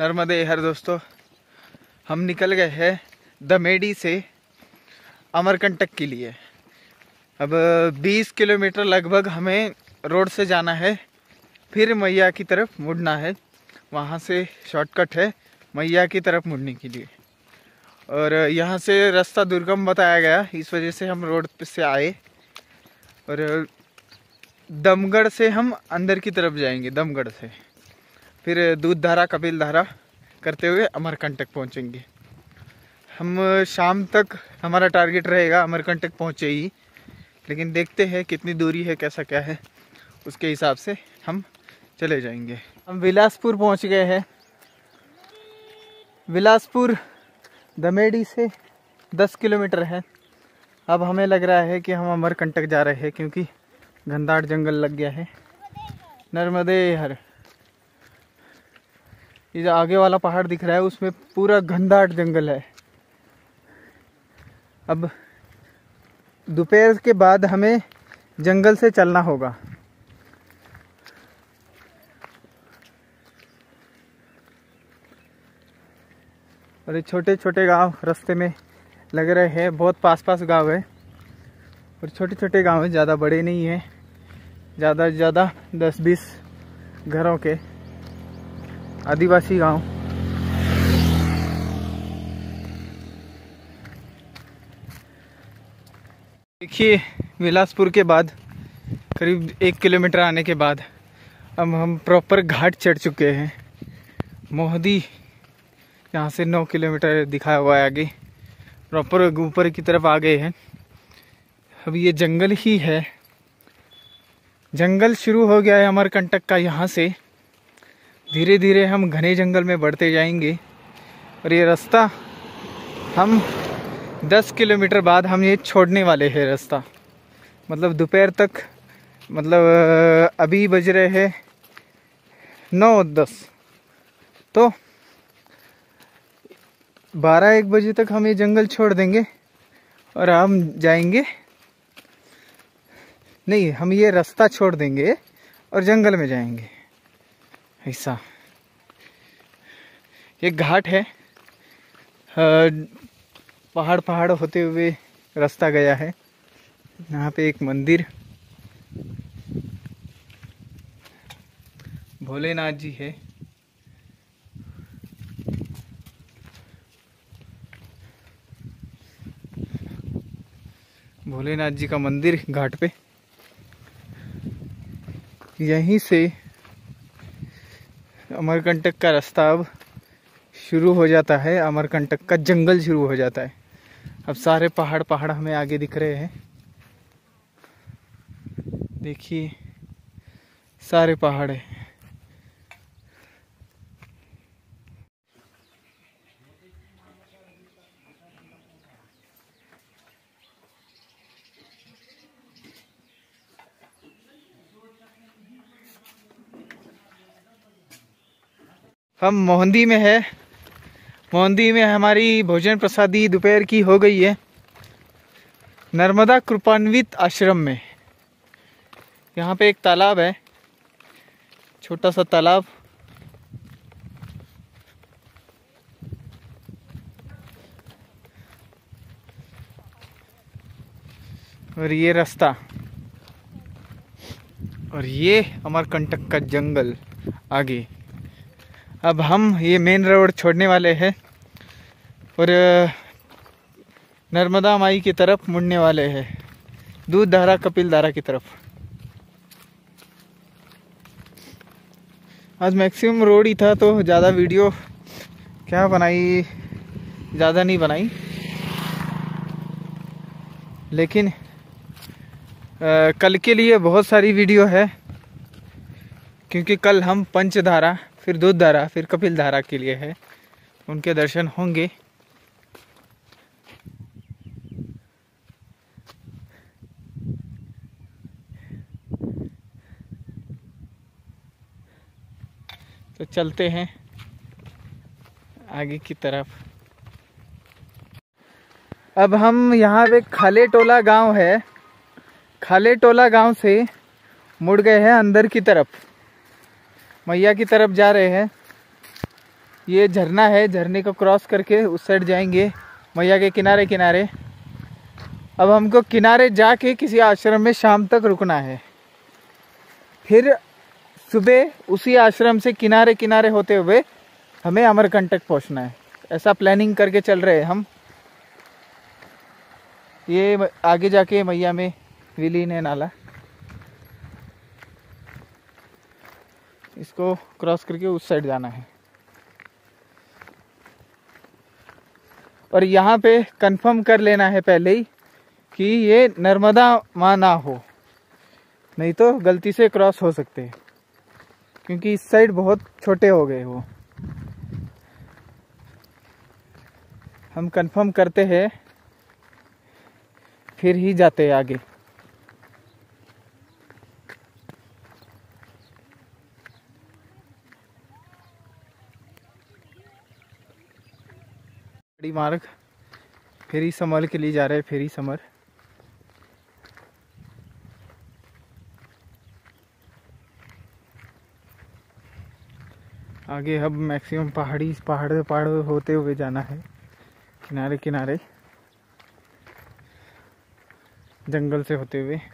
नर्मदे हर दोस्तों, हम निकल गए हैं दमेड़ी से अमरकंटक के लिए। अब 20 किलोमीटर लगभग हमें रोड से जाना है, फिर मैया की तरफ मुड़ना है। वहाँ से शॉर्टकट है मैया की तरफ मुड़ने के लिए। और यहाँ से रास्ता दुर्गम बताया गया, इस वजह से हम रोड पे से आए। और दमगढ़ से हम अंदर की तरफ जाएंगे, दमगढ़ से फिर दूधधारा कपिलधारा करते हुए अमरकंटक पहुँचेंगे। हम शाम तक हमारा टारगेट रहेगा अमरकंटक पहुँचे ही, लेकिन देखते हैं कितनी दूरी है, कैसा क्या है, उसके हिसाब से हम चले जाएंगे। हम बिलासपुर पहुँच गए हैं। बिलासपुर दमेड़ी से 10 किलोमीटर है। अब हमें लग रहा है कि हम अमरकंटक जा रहे हैं, क्योंकि घनदाट जंगल लग गया है। नर्मदे हर, ये जो आगे वाला पहाड़ दिख रहा है उसमें पूरा घनदाट जंगल है। अब दोपहर के बाद हमें जंगल से चलना होगा। और ये छोटे छोटे गांव रास्ते में लग रहे हैं, बहुत पास पास गांव है और छोटे छोटे गांव हैं, ज़्यादा बड़े नहीं हैं। ज़्यादा से ज़्यादा 10-20 घरों के आदिवासी गांव। देखिए, बिलासपुर के बाद करीब 1 किलोमीटर आने के बाद अब हम प्रॉपर घाट चढ़ चुके हैं। मोहदी यहाँ से 9 किलोमीटर दिखाया हुआ है आगे, प्रॉपर ऊपर की तरफ आ गए हैं। अब ये जंगल ही है, जंगल शुरू हो गया है अमरकंटक का। यहाँ से धीरे धीरे हम घने जंगल में बढ़ते जाएंगे। और ये रास्ता हम 10 किलोमीटर बाद हम ये छोड़ने वाले हैं रास्ता। मतलब दोपहर तक, मतलब अभी बज रहे हैं 9-10, तो 12-1 बजे तक हम ये जंगल छोड़ देंगे और हम जाएंगे, नहीं हम ये रास्ता छोड़ देंगे और जंगल में जाएंगे। ऐसा ये घाट है, पहाड़ पहाड़ होते हुए रास्ता गया है। यहाँ पे एक मंदिर भोलेनाथ जी है। भोलेनाथ जी का मंदिर घाट पे। यहीं से अमरकंटक का रास्ता अब शुरू हो जाता है, अमरकंटक का जंगल शुरू हो जाता है। अब सारे पहाड़ पहाड़ हमें आगे दिख रहे हैं। देखिए सारे पहाड़ है। हम मोहंदी में है। मोहंदी में हमारी भोजन प्रसादी दोपहर की हो गई है, नर्मदा कृपान्वित आश्रम में। यहाँ पे एक तालाब है, छोटा सा तालाब। और ये रास्ता, और ये अमरकंटक का जंगल आगे। अब हम ये मेन रोड छोड़ने वाले हैं और नर्मदा माई की तरफ मुड़ने वाले हैं, दूधधारा कपिलधारा की तरफ। आज मैक्सिमम रोड ही था, तो ज़्यादा वीडियो क्या बनाई, ज़्यादा नहीं बनाई। लेकिन कल के लिए बहुत सारी वीडियो है, क्योंकि कल हम पंचधारा, फिर दूधधारा, फिर कपिलधारा के लिए है, उनके दर्शन होंगे। तो चलते हैं आगे की तरफ। अब हम यहाँ पे खाले टोला गांव है, खाले टोला गांव से मुड़ गए हैं अंदर की तरफ, मैया की तरफ जा रहे हैं। ये झरना है, झरने को क्रॉस करके उस साइड जाएंगे मैया के किनारे किनारे। अब हमको किनारे जाके किसी आश्रम में शाम तक रुकना है, फिर सुबह उसी आश्रम से किनारे किनारे होते हुए हमें अमरकंटक पहुंचना है। ऐसा प्लानिंग करके चल रहे हैं हम। ये आगे जाके मैया में विलीन है नाला, इसको क्रॉस करके उस साइड जाना है। और यहाँ पे कंफर्म कर लेना है पहले ही कि ये नर्मदा माँ ना हो, नहीं तो गलती से क्रॉस हो सकते हैं, क्योंकि इस साइड बहुत छोटे हो गए वो। हम कंफर्म करते हैं फिर ही जाते हैं आगे। मार्ग फेरी समर के लिए जा रहे हैं, फेरी समर। आगे अब मैक्सिमम पहाड़ होते हुए जाना है, किनारे किनारे जंगल से होते हुए।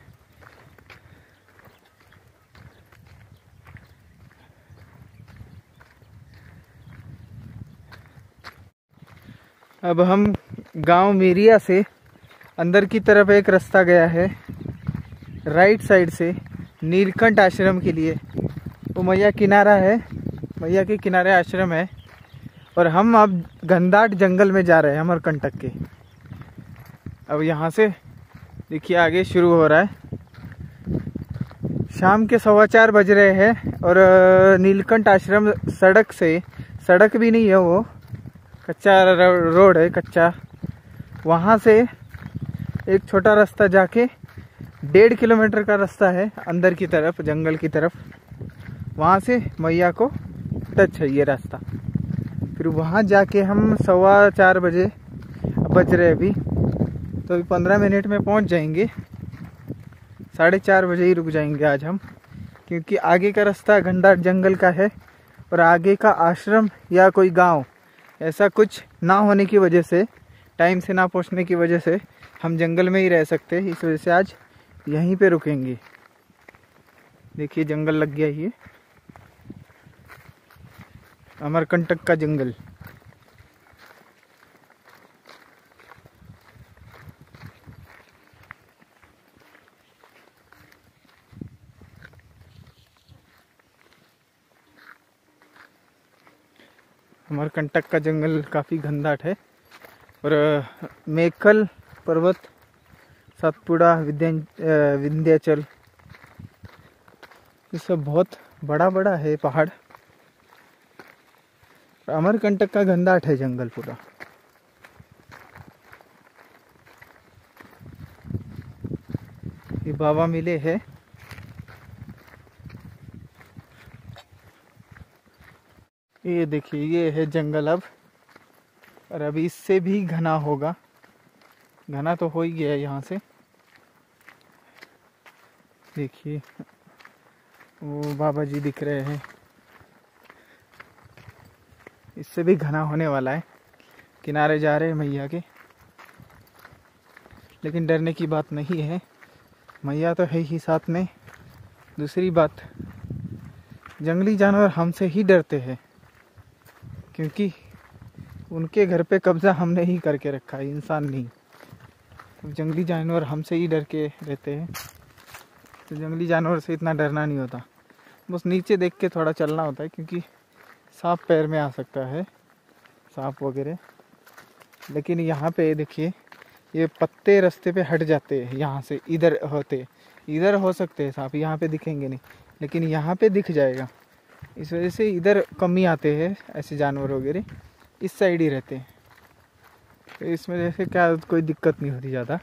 अब हम गांव मेरिया से अंदर की तरफ एक रास्ता गया है राइट साइड से नीलकंठ आश्रम के लिए। वो मैया किनारा है, मैया के किनारे आश्रम है। और हम अब घनदाट जंगल में जा रहे हैं अमरकंटक के। अब यहाँ से देखिए आगे शुरू हो रहा है। शाम के 4:15 बज रहे हैं और नीलकंठ आश्रम सड़क भी नहीं है, वो कच्चा रोड है, कच्चा। वहाँ से एक छोटा रास्ता जाके 1.5 किलोमीटर का रास्ता है अंदर की तरफ, जंगल की तरफ। वहाँ से मैया को टच है ये रास्ता। फिर वहाँ जाके हम 4:15 बजे बज रहे अभी, तो अभी 15 मिनट में पहुँच जाएंगे। 4:30 बजे ही रुक जाएंगे आज हम, क्योंकि आगे का रास्ता घनदाट जंगल का है और आगे का आश्रम या कोई गांव ऐसा कुछ ना होने की वजह से, टाइम से ना पहुंचने की वजह से हम जंगल में ही रह सकते हैं। इस वजह से आज यहीं पे रुकेंगे। देखिए जंगल लग गया, ये अमरकंटक का जंगल। अमरकंटक का जंगल काफ़ी घनदाट है और मेखल पर्वत, सातपुड़ा, विंध्याचल, ये सब बहुत बड़ा है पहाड़। अमरकंटक का घनदाट है जंगल पूरा। ये बाबा मिले है। ये देखिए ये है जंगल अब, और अभी इससे भी घना होगा। घना तो हो ही गया है यहाँ से। देखिए वो बाबा जी दिख रहे हैं, इससे भी घना होने वाला है। किनारे जा रहे हैं मैया के, लेकिन डरने की बात नहीं है, मैया तो है ही साथ में। दूसरी बात, जंगली जानवर हमसे ही डरते हैं, क्योंकि उनके घर पे कब्जा हमने ही करके रखा है, इंसान नहीं। तो जंगली जानवर हमसे ही डर के रहते हैं। तो जंगली जानवर से इतना डरना नहीं होता, बस नीचे देख के थोड़ा चलना होता है, क्योंकि सांप पैर में आ सकता है, सांप वगैरह। लेकिन यहाँ पे देखिए ये पत्ते रास्ते पे हट जाते हैं, यहाँ से इधर हो सकते हैं सांप, यहाँ पे दिखेंगे नहीं, लेकिन यहाँ पे दिख जाएगा। इस वजह से इधर कम ही आते हैं ऐसे जानवर वगैरह, इस साइड ही रहते हैं। तो इस वजह से क्या कोई दिक्कत नहीं होती ज़्यादा।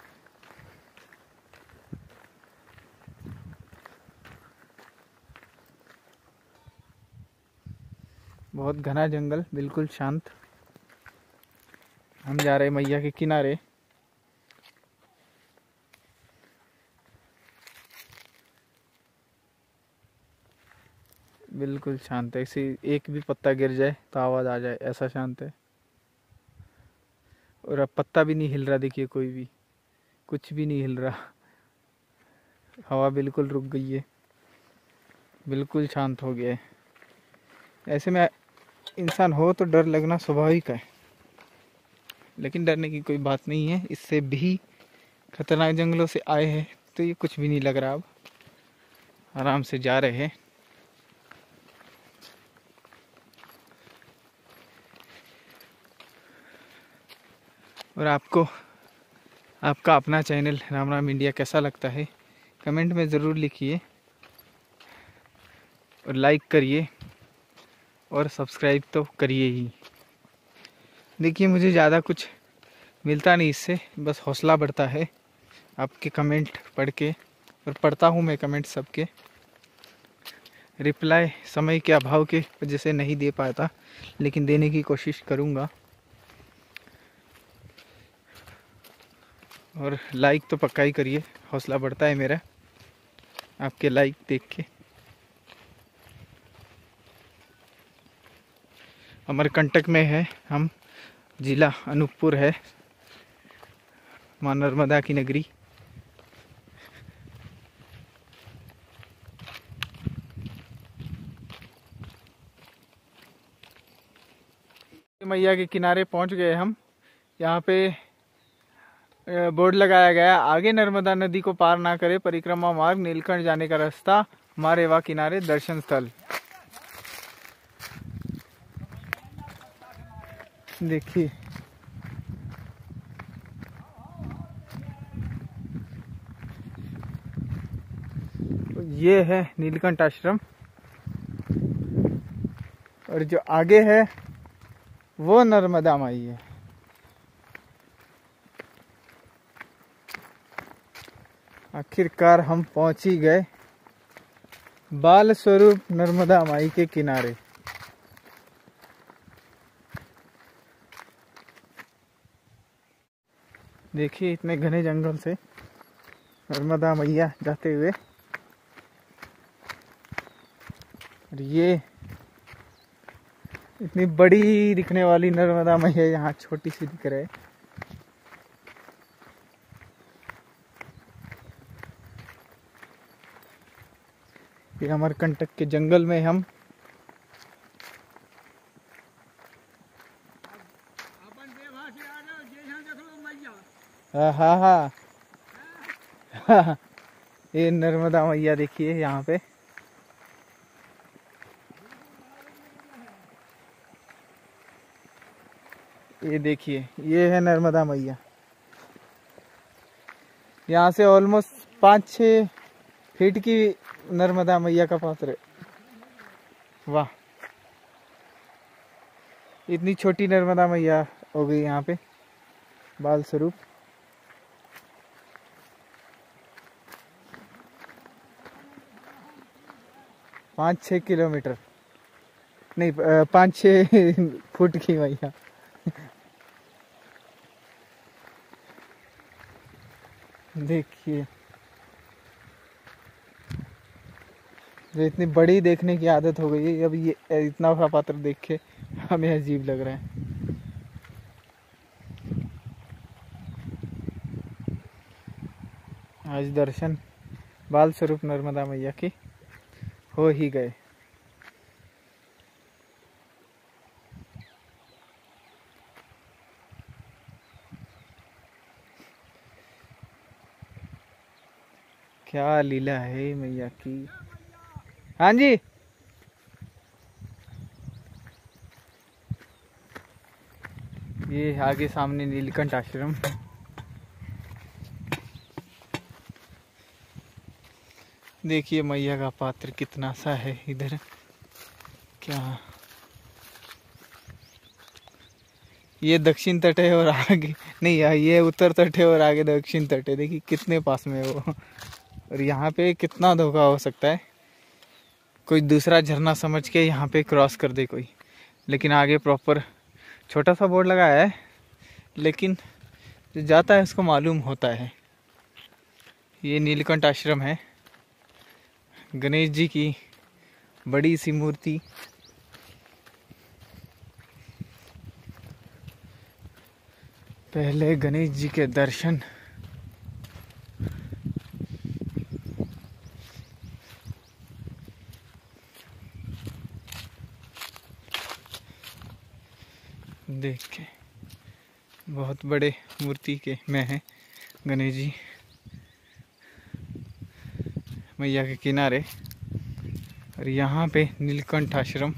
बहुत घना जंगल, बिल्कुल शांत। हम जा रहे हैं मैया के किनारे। बिल्कुल शांत है, ऐसे एक भी पत्ता गिर जाए तो आवाज़ आ जाए, ऐसा शांत है। और अब पत्ता भी नहीं हिल रहा, देखिए कोई भी, कुछ भी नहीं हिल रहा। हवा बिल्कुल रुक गई है, बिल्कुल शांत हो गया है। ऐसे में इंसान हो तो डर लगना स्वाभाविक है, लेकिन डरने की कोई बात नहीं है। इससे भी खतरनाक जंगलों से आए हैं तो ये कुछ भी नहीं लग रहा। अब आराम से जा रहे हैं। और आपको आपका अपना चैनल राम राम इंडिया कैसा लगता है कमेंट में ज़रूर लिखिए, और लाइक करिए और सब्सक्राइब तो करिए ही। देखिए मुझे ज़्यादा कुछ मिलता नहीं इससे, बस हौसला बढ़ता है आपके कमेंट पढ़ के। और पढ़ता हूँ मैं कमेंट सबके, रिप्लाई समय के अभाव के वजह से नहीं दे पाता, लेकिन देने की कोशिश करूँगा। और लाइक तो पक्का ही करिए, हौसला बढ़ता है मेरा आपके लाइक देख के। अमरकंटक में है हम, जिला अनूपपुर है, मां नर्मदा की नगरी। मैया के किनारे पहुंच गए हम। यहाँ पे बोर्ड लगाया गया, आगे नर्मदा नदी को पार ना करे, परिक्रमा मार्ग नीलकंठ जाने का रास्ता, मारेवा किनारे दर्शन स्थल। देखिए ये है नीलकंठ आश्रम, और जो आगे है वो नर्मदा माई है। आखिरकार हम पहुंच ही गए बाल स्वरूप नर्मदा माई के किनारे। देखिए इतने घने जंगल से नर्मदा मैया जाते हुए, और ये इतनी बड़ी दिखने वाली नर्मदा मैया यहाँ छोटी सी दिख रही है। ये अमरकंटक के जंगल में हम हाँ हाँ हाँ ये नर्मदा मैया देखिए यहाँ पे। ये देखिए ये है नर्मदा मैया। यहाँ से ऑलमोस्ट 5-6 फीट की नर्मदा मैया का पात्र है। वाह, इतनी छोटी नर्मदा मैया हो गई यहाँ पे बाल स्वरूप। पाँच 6 किलोमीटर नहीं, 5-6 फुट की मैया। देखिए जो इतनी बड़ी देखने की आदत हो गई है, अब ये इतना सा पात्र देख के हमें अजीब लग रहा है। आज दर्शन बाल स्वरूप नर्मदा मैया के हो ही गए। क्या लीला है मैया की। हाँ जी, ये आगे सामने नीलकंठ आश्रम। देखिए मैया का पात्र कितना सा है इधर। क्या ये दक्षिण तट है और आगे नहीं, ये उत्तर तट है और आगे दक्षिण तट है। देखिए कितने पास में है वो। और यहाँ पे कितना धोखा हो सकता है, कोई दूसरा झरना समझ के यहाँ पे क्रॉस कर दे कोई, लेकिन आगे प्रॉपर छोटा सा बोर्ड लगाया है, लेकिन जो जाता है उसको मालूम होता है। ये नीलकंठ आश्रम है, गणेश जी की बड़ी सी मूर्ति। पहले गणेश जी के दर्शन। देख के बहुत बड़े मूर्ति के में है गणेश जी मैया के किनारे। और यहाँ पे नीलकंठ आश्रम।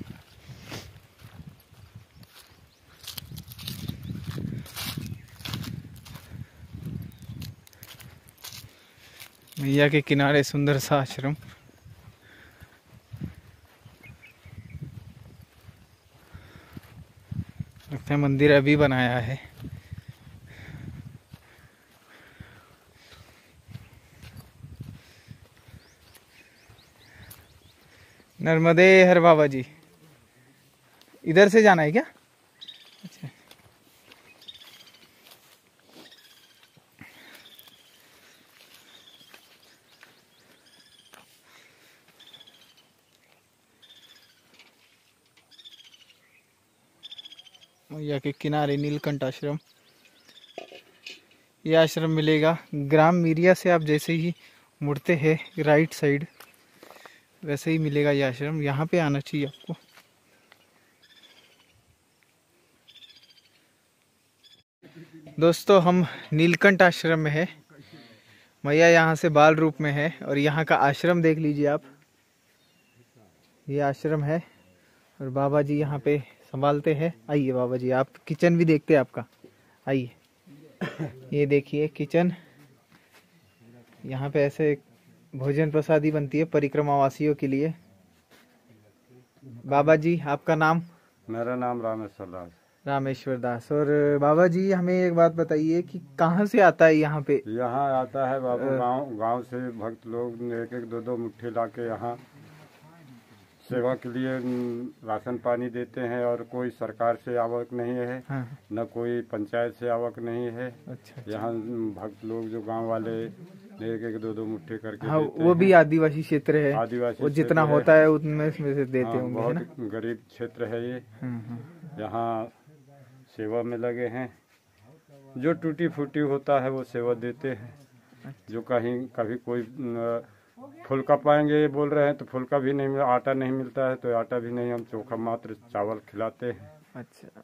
मैया के किनारे सुंदर सा आश्रम। लगता है मंदिर अभी बनाया है। नर्मदे हर बाबा जी। इधर से जाना है क्या? अच्छा। मैया के किनारे नीलकंठ आश्रम। ये आश्रम मिलेगा ग्राम मिरिया से। आप जैसे ही मुड़ते हैं राइट साइड, वैसे ही मिलेगा ये आश्रम। यहाँ पे आना चाहिए आपको। दोस्तों हम नीलकंठ आश्रम में है। मैया यहाँ से बाल रूप में है और यहाँ का आश्रम देख लीजिए आप। ये आश्रम है और बाबा जी यहाँ पे संभालते हैं। आइए बाबा जी, आप किचन भी देखते हैं आपका। आइए, ये देखिए किचन। यहाँ पे ऐसे भोजन प्रसादी बनती है परिक्रमा वासियों के लिए। बाबा जी आपका नाम? मेरा नाम रामेश्वर दास। रामेश्वर दास। और बाबा जी हमें एक बात बताइए कि कहाँ से आता है यहाँ पे? यहाँ आता है बाबू गांव से भक्त लोग एक एक दो दो मुट्ठी लाके यहाँ सेवा के लिए राशन पानी देते हैं। और कोई सरकार से आवक नहीं है। हाँ। न कोई पंचायत से आवक नहीं है। अच्छा। यहाँ भक्त लोग जो गांव वाले एक एक दो दो मुट्ठी करके हाँ, देते वो हैं। भी आदिवासी क्षेत्र है। आदिवासी वो जितना होता है उनमें से देते होंगे, है ना? बहुत गरीब क्षेत्र है ये। यहाँ सेवा में लगे हैं। जो टूटी फूटी होता है वो सेवा देते हैं। जो कहीं कभी कोई फुल्का पाएंगे ये बोल रहे हैं तो फुल्का भी नहीं मिला, आटा नहीं मिलता है तो आटा भी नहीं, हम चोखा मात्र चावल खिलाते हैं। अच्छा।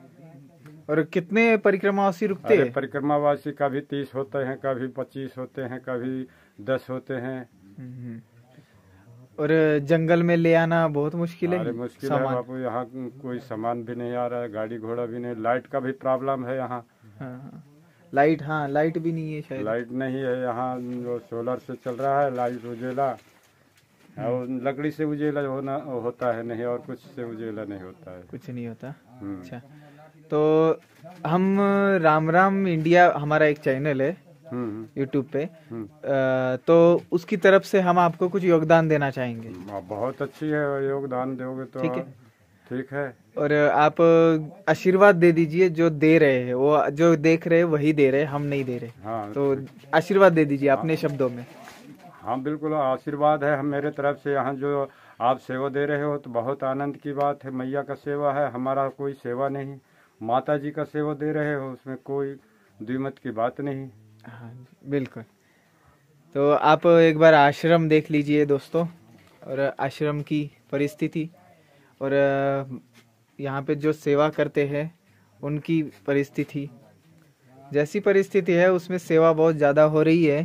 और कितने परिक्रमावासी रुकते हैं? परिक्रमावासी कभी 30 होते हैं, कभी 25 होते हैं, कभी 10 होते हैं। और जंगल में ले आना बहुत मुश्किल है। अरे मुश्किल है बापू, यहाँ कोई सामान भी नहीं आ रहा है, गाड़ी घोड़ा भी नहीं। लाइट का भी प्रॉब्लम है यहाँ। हाँ, लाइट। हाँ, लाइट भी नहीं है शायद। लाइट नहीं है यहाँ, जो सोलर से चल रहा है लाइट उजेला। और लकड़ी से उजेला होता है, नहीं और कुछ से उजेला नहीं होता है। कुछ नहीं होता। अच्छा, तो हम राम राम इंडिया हमारा एक चैनल है यूट्यूब पे, तो उसकी तरफ से हम आपको कुछ योगदान देना चाहेंगे। बहुत अच्छी है, योगदान दोगे तो ठीक है। और आप आशीर्वाद दे दीजिए। जो दे रहे हैं वो, जो देख रहे हैं वही दे रहे हैं, हम नहीं दे रहे। हाँ, तो आशीर्वाद दे दीजिए अपने शब्दों में। हाँ बिल्कुल, आशीर्वाद है हम मेरे तरफ से। यहाँ जो आप सेवा दे रहे हो तो बहुत आनंद की बात है। मैया का सेवा है, हमारा कोई सेवा नहीं। माता जी का सेवा दे रहे हो, उसमें कोई द्विमत की बात नहीं। हाँ बिल्कुल। तो आप एक बार आश्रम देख लीजिए दोस्तों, और आश्रम की परिस्थिति, और यहाँ पे जो सेवा करते हैं उनकी परिस्थिति। जैसी परिस्थिति है उसमें सेवा बहुत ज़्यादा हो रही है,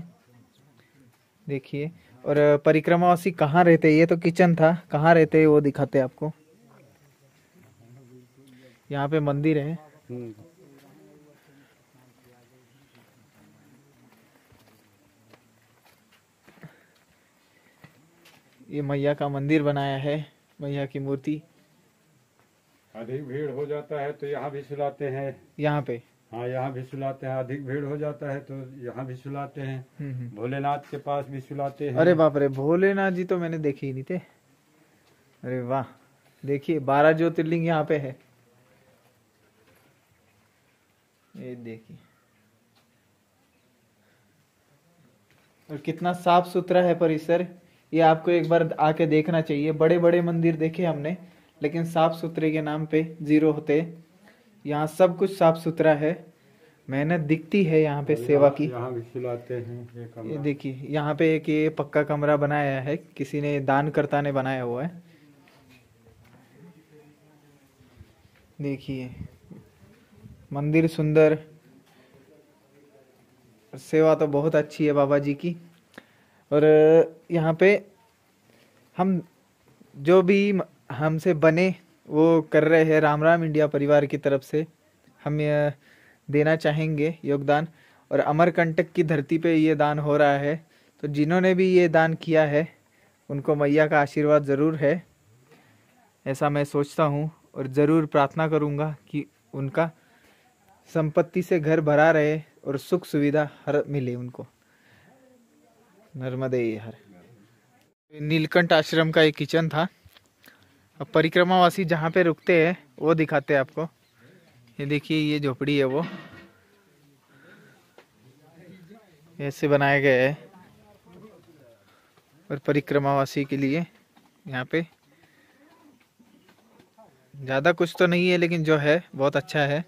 देखिए। और परिक्रमावासी कहाँ रहते हैं? ये तो किचन था, कहाँ रहते हैं वो दिखाते हैं आपको। यहाँ पे मंदिर है। ये मैया का मंदिर बनाया है, मैया की मूर्ति। अधिक भीड़ हो जाता है तो यहाँ भी सुलाते हैं। यहाँ पे? हाँ, यहाँ भी सुलाते हैं। अधिक भीड़ हो जाता है तो यहाँ भी सुलाते हैं। भोलेनाथ के पास भी सुलाते हैं। अरे बाप रे, भोलेनाथ जी तो मैंने देखे ही नहीं थे। अरे वाह, देखिए 12 ज्योतिर्लिंग यहाँ पे है। ये देखिए, और कितना साफ सुथरा है परिसर। ये आपको एक बार आके देखना चाहिए। बड़े बड़े मंदिर देखे हमने, लेकिन साफ सुथरे के नाम पे जीरो होते। यहाँ सब कुछ साफ सुथरा है, मेहनत दिखती है यहाँ पे सेवा की। यहाँ भी खिलाते हैं ये देखिए यहाँ पे एक ये पक्का कमरा बनाया है, किसी ने दानकर्ता ने बनाया हुआ है। देखिए मंदिर सुंदर, सेवा तो बहुत अच्छी है बाबा जी की। और यहाँ पे हम जो भी हमसे बने वो कर रहे हैं, राम राम इंडिया परिवार की तरफ से हम देना चाहेंगे योगदान। और अमरकंटक की धरती पे ये दान हो रहा है, तो जिन्होंने भी ये दान किया है उनको मैया का आशीर्वाद ज़रूर है, ऐसा मैं सोचता हूँ। और ज़रूर प्रार्थना करूँगा कि उनका संपत्ति से घर भरा रहे और सुख सुविधा हर मिले उनको। नर्मदे हर। नीलकंठ आश्रम का एक किचन था। अब परिक्रमावासी जहाँ पे रुकते हैं वो दिखाते हैं आपको। ये देखिए ये झोपड़ी है, वो ऐसे बनाए गए है और परिक्रमावासी के लिए। यहाँ पे ज़्यादा कुछ तो नहीं है, लेकिन जो है बहुत अच्छा है।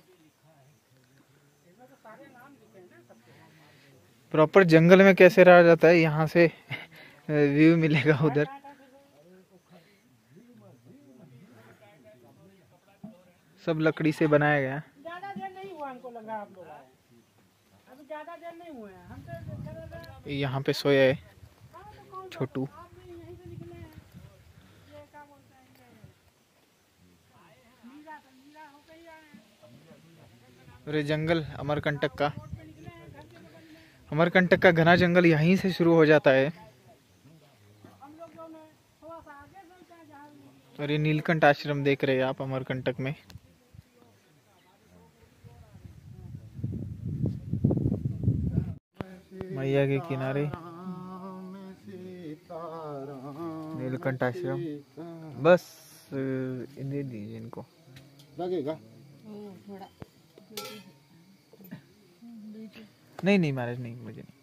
प्रॉपर जंगल में कैसे रहा जाता है, यहाँ से व्यू मिलेगा उधर। सब लकड़ी से बनाया गया। ज्यादा देर नहीं हुआ, हमको लग रहा है आप लोग आए अभी, ज्यादा देर नहीं हुए हैं हम। यहाँ पे सोया है छोटू। अरे जंगल अमरकंटक का घना जंगल यहीं से शुरू हो जाता है। और ये नीलकंठ आश्रम देख रहे हैं आप अमरकंटक में। मैया के किनारे नीलकंठ आश्रम। बस दे दीजिए इनको। लगेगा नहीं महाराज नहीं, मुझे नहीं।